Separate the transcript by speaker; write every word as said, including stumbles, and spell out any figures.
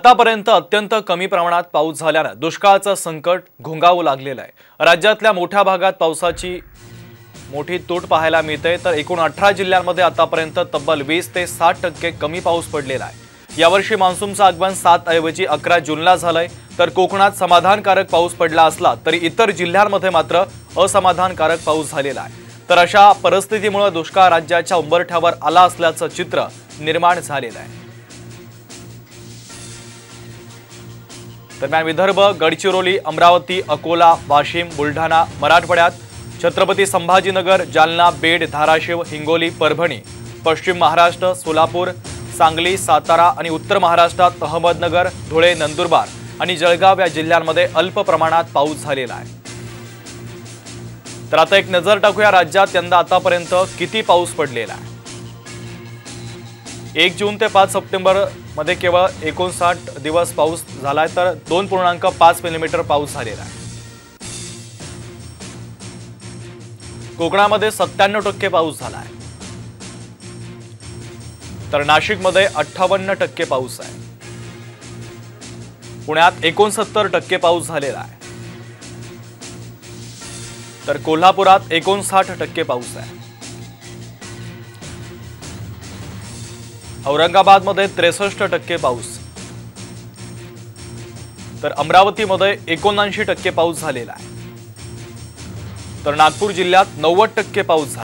Speaker 1: आतापर्यंत अत्यंत कमी प्रमाणात पाऊस झाल्याने दुष्काळाचं संकट घोंगावू लागलेलं आहे। राज्यातल्या मोठ्या भागात पावसाची मोठी तूट पाहायला मिळते, तर एकूण अठरा जिल्ह्यांमध्ये आतापर्यंत तब्बल वीस ते साठ टक्के कमी पाऊस पडलेला आहे। यावर्षी मान्सूनचं आगमन सात ऐवजी अकरा जूनला झालंय, तर कोकणात समाधानकारक पाऊस पडला असला तरी इतर जिल्ह्यांमध्ये मात्र असमाधानकारक पाऊस झालेला आहे। तर अशा परिस्थितीमुळे दुष्काळ राज्याच्या उंबरठ्यावर आला असल्याचं चित्र निर्माण झालेलं आहे। दरम्यान विदर्भ, गडचिरोली, अमरावती, अकोला, वाशिम, बुलढाणा, मराठवाड्यात छत्रपती संभाजीनगर, जालना, बीड, धाराशिव, हिंगोली, परभणी, पश्चिम महाराष्ट्र, सोलापूर, सांगली, सातारा आणि उत्तर महाराष्ट्रात अहमदनगर, धुळे, नंदुरबार आणि जळगाव या जिल्ह्यांमध्ये अल्प प्रमाणात पाऊस झालेला आहे। तर आता एक नजर टाकूया राज्यात यंदा आतापर्यंत किती पाऊस पडलेला आहे। एक जून ते पाच सप्टेंबर मध्ये केवळ एकोणसाठ दिवस पाऊस झालाय, तर दोन पूर्णांक पाच मिलीमीटर पाऊस झालेला आहे। कोकणामध्ये सत्त्याण्णव टक्के पाऊस झाला आहे, तर नाशिकमध्ये अठ्ठावन्न टक्के पाऊस आहे। पुण्यात एकोणसत्तर टक्के पाऊस झालेला आहे, तर कोल्हापुरात एकोणसाठ टक्के पाऊस आहे। औरंगाबादमध्ये त्रेसष्ट टक्के पाऊस, तर अमरावतीमध्ये एकोणऐंशी टक्के पाऊस झालेला आहे, तर नागपूर जिल्ह्यात नव्वद टक्के पाऊस झाला।